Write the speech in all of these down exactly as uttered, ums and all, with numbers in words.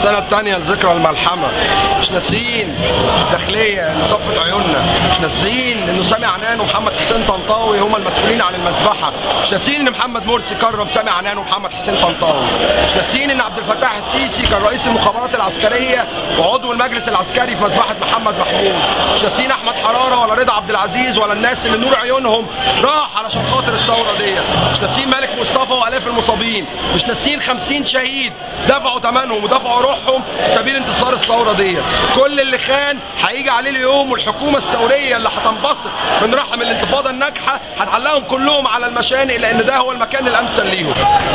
السنة الثانية لذكرى الملحمة. مش ناسيين الداخلية اللي صفت عيوننا، مش ناسيين انه سامي عنان ومحمد حسين طنطاوي هما المسؤولين عن المذبحة، مش ناسيين ان محمد مرسي كرم سامي عنان ومحمد حسين طنطاوي، مش ناسيين ان عبد الفتاح السيسي كان رئيس المخابرات العسكرية وعضو المجلس العسكري في مذبحة محمد محمود، مش ناسيين احمد حرارة ولا رضا عبد العزيز ولا الناس اللي نور عيونهم راح علشان خاطر الثورة ديت، مش ناسيين مالك مصطفى والاف المصابين، مش ناسيين خمسين شهيد دفعوا ثمنهم ودفعوا روحهم في سبيل انتصار الثوره ديت. كل اللي خان هيجي عليه اليوم، والحكومه الثوريه اللي هتنبسط من رحم الانتفاضه الناجحه هتعلقهم كلهم على المشانق، لان ده هو المكان الامثل ليهم.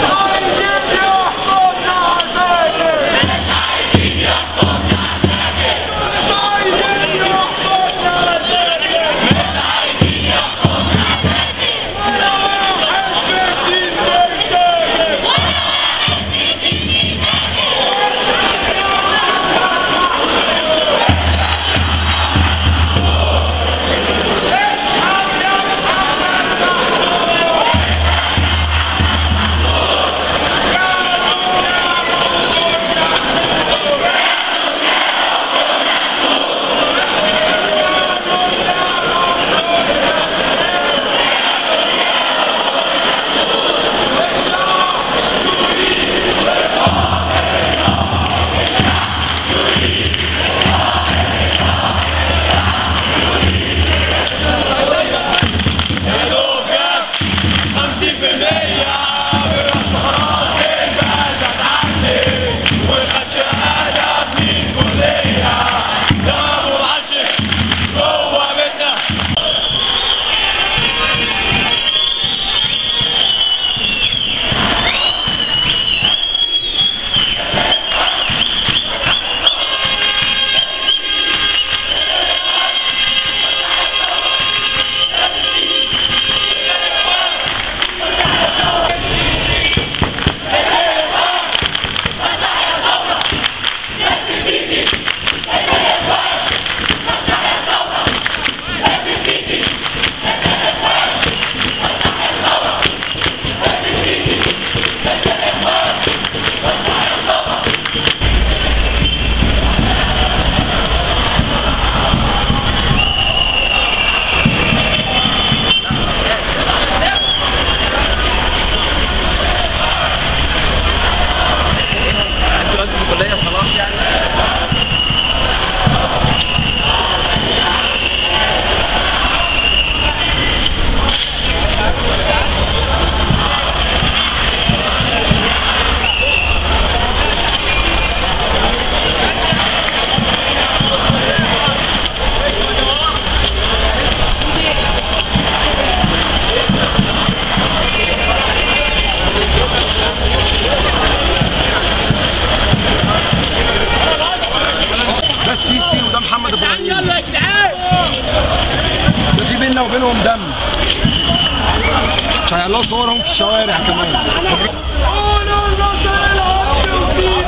ده في بيننا وبينهم دم، مش هيعلقوا صورهم في الشوارع كمان.